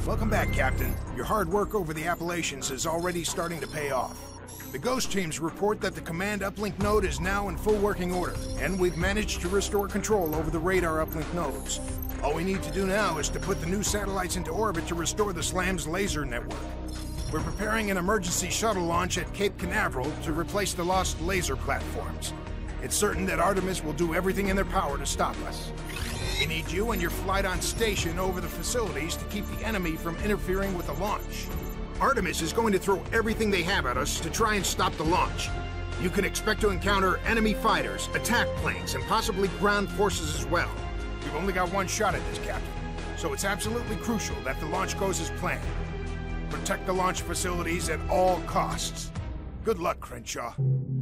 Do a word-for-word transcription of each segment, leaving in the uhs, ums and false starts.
Welcome back, Captain. Your hard work over the Appalachians is already starting to pay off. The Ghost teams report that the command uplink node is now in full working order, and we've managed to restore control over the radar uplink nodes. All we need to do now is to put the new satellites into orbit to restore the SLAM's laser network. We're preparing an emergency shuttle launch at Cape Canaveral to replace the lost laser platforms. It's certain that Artemis will do everything in their power to stop us. We need you and your flight on station over the facilities to keep the enemy from interfering with the launch. Artemis is going to throw everything they have at us to try and stop the launch. You can expect to encounter enemy fighters, attack planes, and possibly ground forces as well. We've only got one shot at this, Captain, so it's absolutely crucial that the launch goes as planned. Protect the launch facilities at all costs. Good luck, Crenshaw.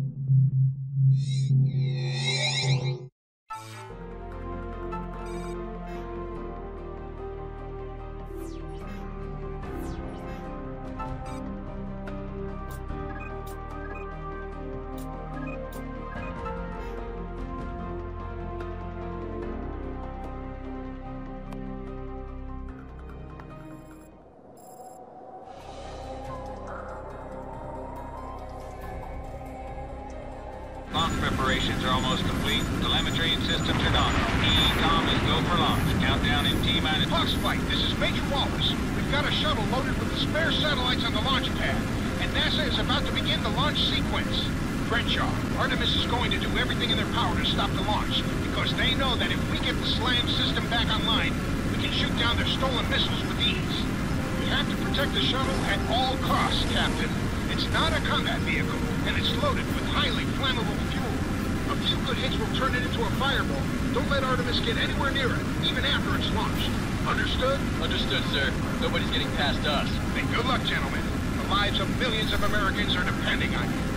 Launch preparations are almost complete. Telemetry and systems are done. E COM is go for launch. Countdown in T-minus... Hawks Flight, this is Major Wildhorse. We've got a shuttle loaded with the spare satellites on the launch pad, and NASA is about to begin the launch sequence. Crenshaw, Artemis is going to do everything in their power to stop the launch, because they know that if we get the SLAM system back online, we can shoot down their stolen missiles with ease. We have to protect the shuttle at all costs, Captain. It's not a combat vehicle, and it's loaded with highly flammable fuel. A few good hits will turn it into a fireball. Don't let Artemis get anywhere near it, even after it's launched. Understood? Understood, sir. Nobody's getting past us. Then good luck, gentlemen. The lives of millions of Americans are depending on you.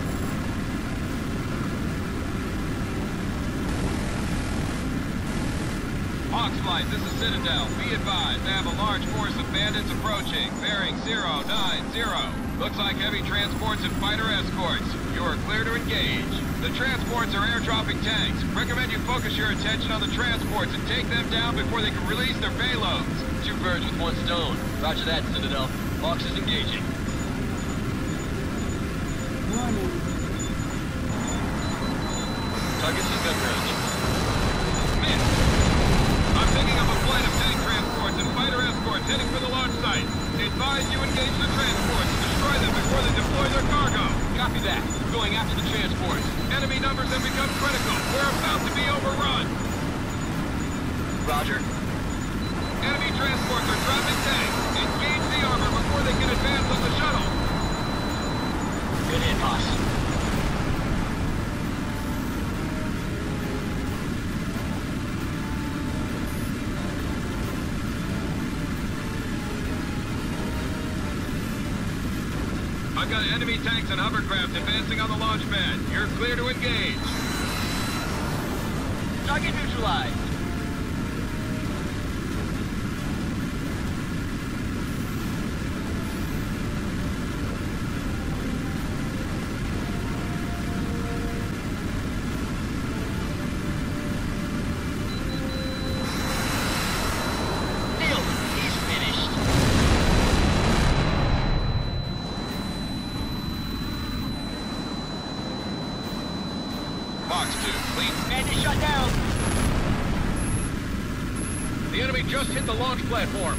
Hawks Flight, this is Citadel. Be advised, I have a large force of bandits approaching. Bearing zero nine zero. Looks like heavy transports and fighter escorts. You are clear to engage. The transports are airdropping tanks. Recommend you focus your attention on the transports and take them down before they can release their payloads. Two birds with one stone. Roger that, Citadel. Hawks is engaging. Warning. Target's in gun range. Missed. I'm picking up a flight of tank transports and fighter escorts heading for the launch site. Advise you engage the transports and destroy them before they deploy their cargo. Copy that. Going after the transports. Enemy numbers have become critical. We're about to be overrun. Roger. Enemy transports are dropping tanks. Engage the armor before they can advance on the shuttle. Good hit, boss. I've got enemy tanks and hovercraft advancing on the launch pad. You're clear to engage. Target neutralized. Shut down. The enemy just hit the launch platform.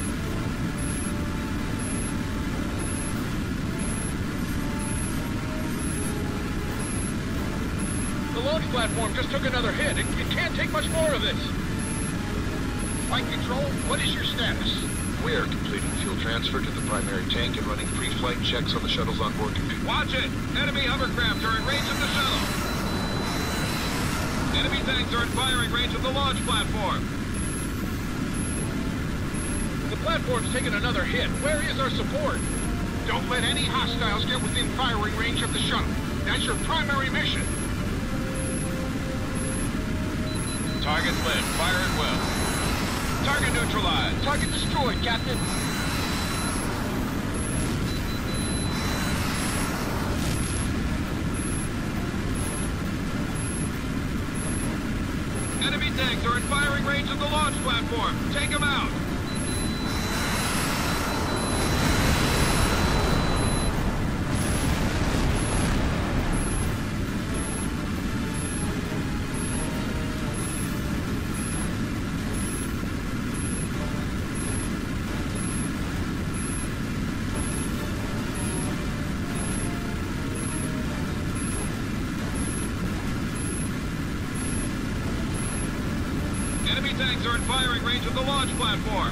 The launch platform just took another hit. It, it can't take much more of this. Flight Control, what is your status? We are completing fuel transfer to the primary tank and running pre-flight checks on the shuttle's onboard computer. Watch it! Enemy hovercraft are in range of the shuttle. Enemy tanks are in firing range of the launch platform. The platform's taken another hit. Where is our support? Don't let any hostiles get within firing range of the shuttle. That's your primary mission. Target lit. Fire at will. Target neutralized. Target destroyed, Captain. Enemy tanks are in firing range of the launch platform. Take them out. tanks are in firing range of the launch platform.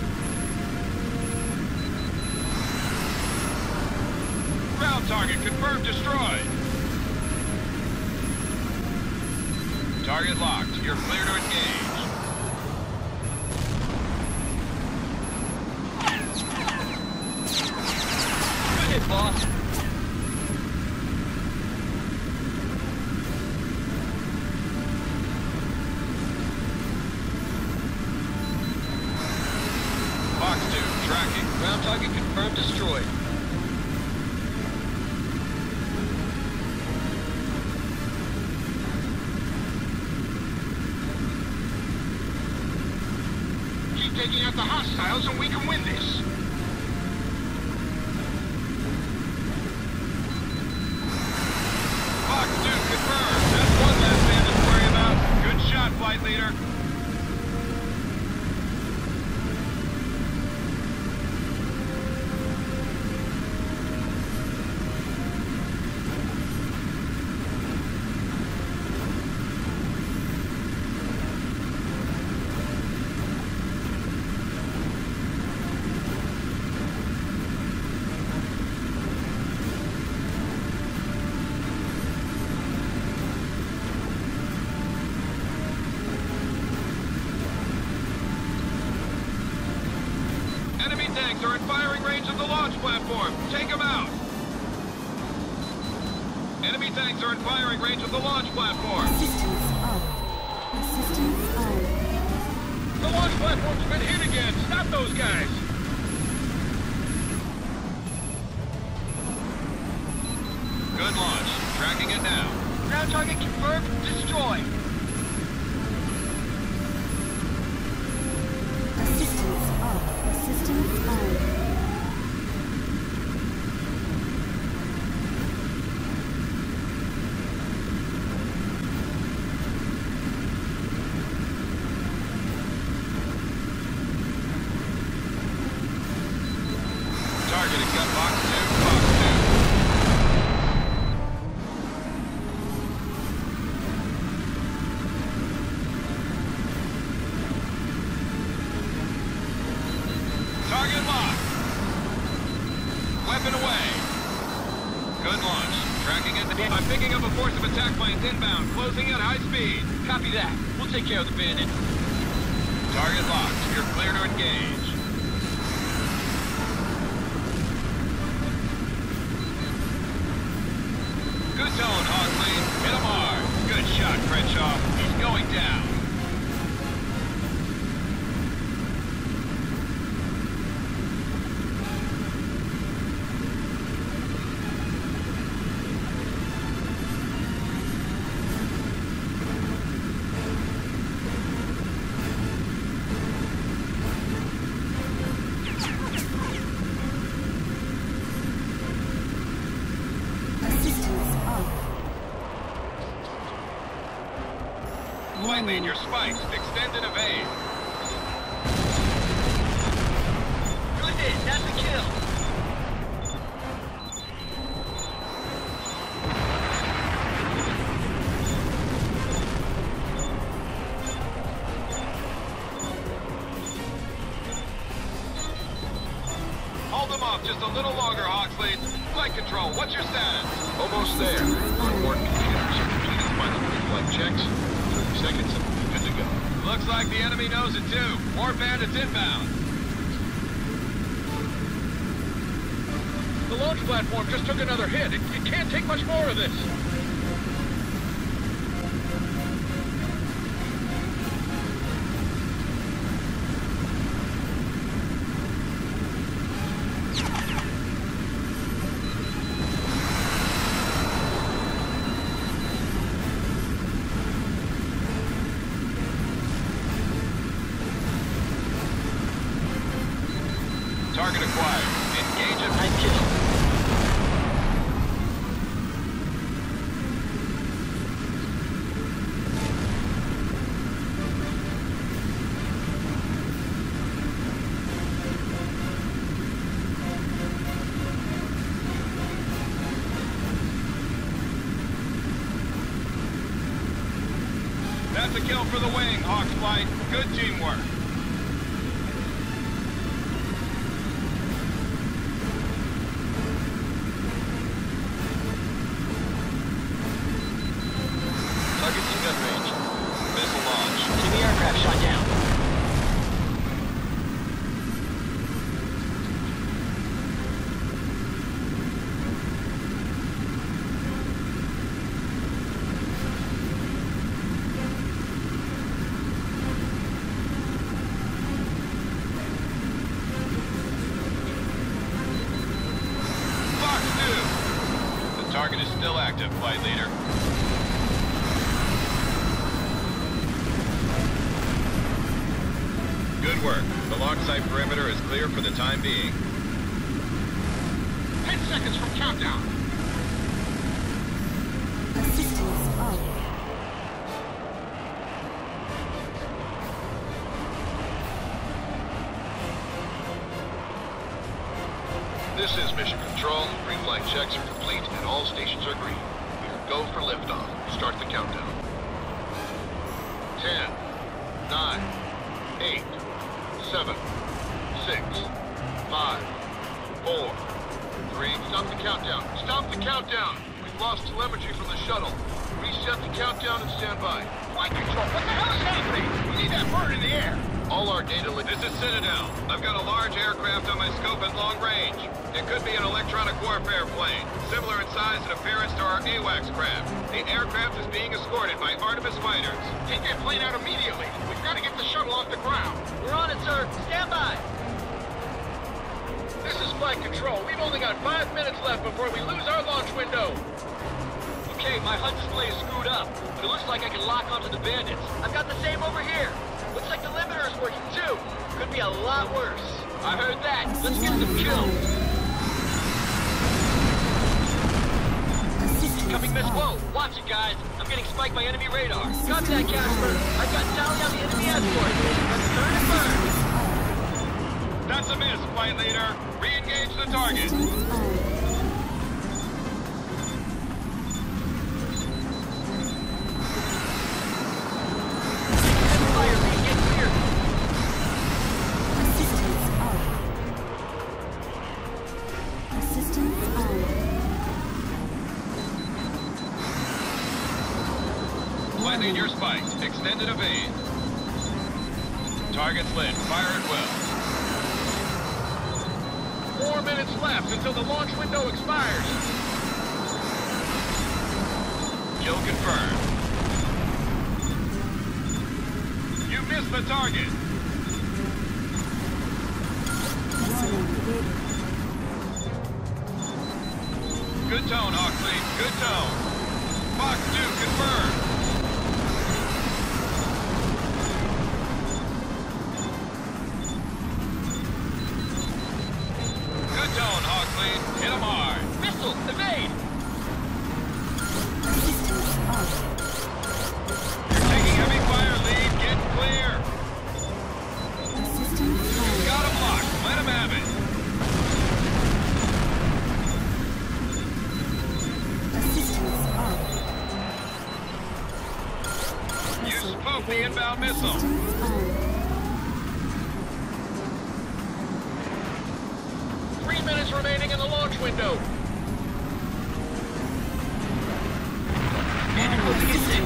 Ground target confirmed destroyed. Target locked. You're clear to engage. Good hit, boss. Fox two, tracking. Ground target confirmed destroyed. Keep taking out the hostiles and we can win this. Fox two confirmed. That's one less bandit to worry about. Good shot, flight leader. Enemy tanks are in firing range of the launch platform. Take them out. Enemy tanks are in firing range of the launch platform. Assistance up. Assistance up. The launch platform's been hit again. Stop those guys. Good launch. Tracking it now. Ground target confirmed destroyed. Assistance up. Assistance up. Targeting gun box two, box two. Target locked. Weapon away. Good launch. Tracking it. I'm picking up a force of attack planes inbound, closing at high speed. Copy that. We'll take care of the bandit. Target locked. You're clear to engage. Good tone, Hawksley. Hit him hard. Good shot, Crenshaw. He's going down. Assistance up. Flight lead, your spikes. Extend and evade. Good hit. That's a kill. Hold them off just a little longer, Hawksley. Flight control, what's your status? Almost there. On board computers are completing final pre-flight checks. thirty seconds and we'll be good to go. Looks like the enemy knows it too. More bandits inbound. The launch platform just took another hit. It, it can't take much more of this. Target acquired. Engage it. Nice kill. That's a kill for the wing, Hawks Flight. Good teamwork. Target's in gun range. Missile launch. Enemy aircraft shot down. Fox two. The target is still active, Flight Leader. Good work. The launch site perimeter is clear for the time being. Ten seconds from countdown. Assistance off. This is Mission Control. Pre-flight checks are complete and all stations are green. We are go for liftoff. Start the countdown. Ten, nine, eight, seven, six, five, four, three. Stop the countdown. Stop the countdown. We've lost telemetry from the shuttle. Reset the countdown and stand by. Flight control, what the hell is happening? We need that bird in the air. All our data... This is Citadel. I've got a large aircraft on my scope at long range. It could be an electronic warfare plane, similar in size and appearance to our A WAX craft. The aircraft is being escorted by Artemis fighters. Take that plane out immediately. We've got to get the shuttle off the ground. We're on it, sir. Stand by. This is flight control. We've only got five minutes left before we lose our launch window. Okay, my H U D display is screwed up, but it looks like I can lock onto the bandits. I've got the same over here. Looks like the limiter is working too. Could be a lot worse. I heard that. Let's get some kills. Coming Miss Whoa. Watch it, guys. I'm getting spiked by enemy radar. Copy that, Casper. I've got tally on the enemy escort. Let's turn and burn. That's a miss, Flight Leader. Re-engage the target. Fire lead, get clear. Assistance off. Assistance on. Flight Lead, you're spiked. Extended evade. Target's lit. Fire at will. Four minutes left until the launch window expires. Kill confirmed. You missed the target. Good tone, Hawksley. Good tone. Fox two confirmed. Good tone, Hawksley. Hit him hard. Missile, evade. Assistance off. You're taking heavy fire, lead. Get clear. Assistance on. Got him locked. Let him have it. Assistance off. You spooked the inbound missile. Assistance on. Three minutes remaining in the launch window. And closing at six.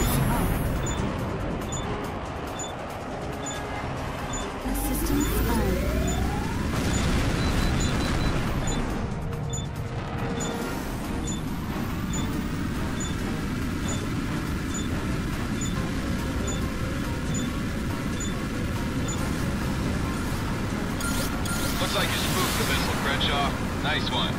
Assistance on. Looks like you spooked the missile, Crenshaw. Nice one.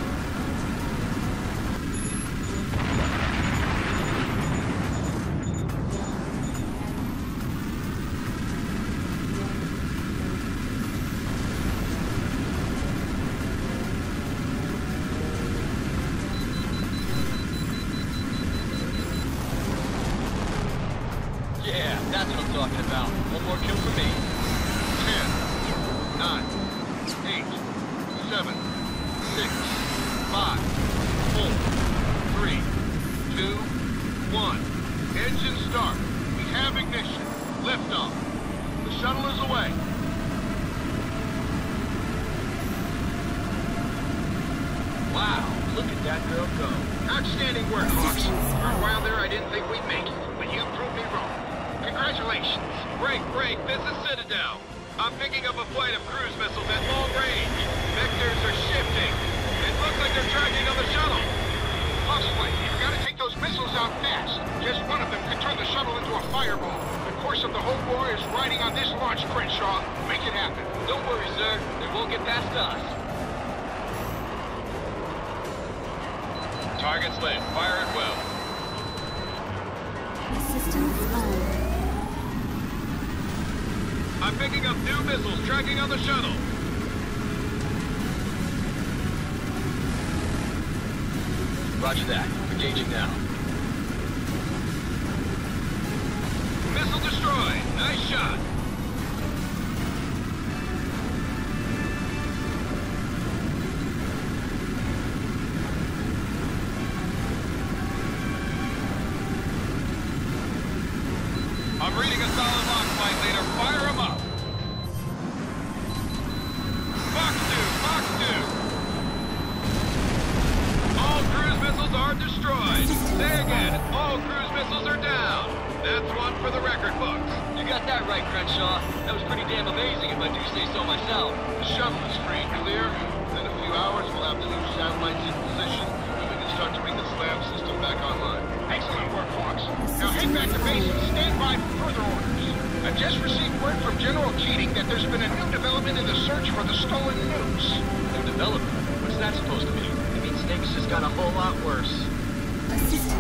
Yeah, that's what I'm talking about. One more kill for me. Ten, nine, eight, seven, six, five, four, three, two, one. Engine start. We have ignition. Liftoff. The shuttle is away. Wow, look at that girl go. Outstanding work, Hawks. For a while there, I didn't think we'd make it, but you proved me wrong. Congratulations. Break, break, this is Citadel. I'm picking up a flight of cruise missiles at long range. Vectors are shifting. It looks like they're tracking on the shuttle. Hawks Flight, you gotta take those missiles out fast. Just one of them could turn the shuttle into a fireball. The course of the whole war is riding on this launch, Crenshaw. Make it happen. Don't worry, sir. It won't get past us. Target's lit. Fire at will. Assistance on. I'm picking up new missiles tracking on the shuttle. Roger that. Engaging now. Missile destroyed. Nice shot. I'm reading a solid lock, flight leader. Fire him up. Fox two, Fox two. All cruise missiles are destroyed. Say again, all cruise missiles are down. That's one for the record books. You got that right, Crenshaw. That was pretty damn amazing if I do say so myself. The shuttle is free and clear. In a few hours, we'll have the new satellites in position, and we can start to bring the SLAM system back online. Excellent work, Hawks. Now head back to base and stand by for further orders. I've just received word from General Keating that there's been a new development in the search for the stolen nukes. New development? What's that supposed to mean? It means things just got a whole lot worse. Assistance